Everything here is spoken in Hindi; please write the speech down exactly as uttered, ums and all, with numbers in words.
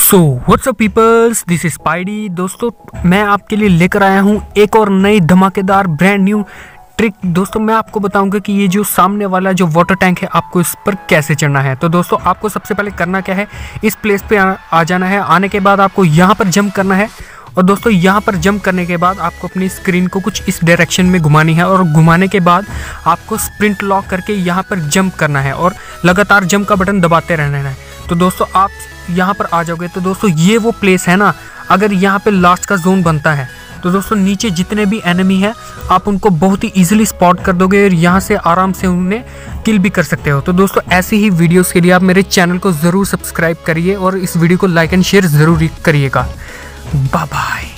So what's up peoples, this is Spidey. दोस्तों, मैं आपके लिए लेकर आया हूँ एक और नई धमाकेदार ब्रांड न्यू ट्रिक। दोस्तों, मैं आपको बताऊंगा कि ये जो सामने वाला जो वाटर टैंक है, आपको इस पर कैसे चढ़ना है। तो दोस्तों, आपको सबसे पहले करना क्या है, इस प्लेस पे आ, आ जाना है। आने के बाद आपको यहाँ पर जंप करना है। और दोस्तों, यहाँ पर जंप करने के बाद आपको अपनी स्क्रीन को कुछ इस डायरेक्शन में घुमानी है और घुमाने के बाद आपको स्प्रिंट लॉक करके यहाँ पर जंप करना है और लगातार जंप का बटन दबाते रहना है। तो दोस्तों, आप यहाँ पर आ जाओगे। तो दोस्तों, ये वो प्लेस है ना, अगर यहाँ पे लास्ट का जोन बनता है तो दोस्तों नीचे जितने भी एनिमी हैं आप उनको बहुत ही इजीली स्पॉट कर दोगे और यहाँ से आराम से उन्हें किल भी कर सकते हो। तो दोस्तों, ऐसी ही वीडियोस के लिए आप मेरे चैनल को ज़रूर सब्सक्राइब करिए और इस वीडियो को लाइक एंड शेयर ज़रूर करिएगा। Bye bye.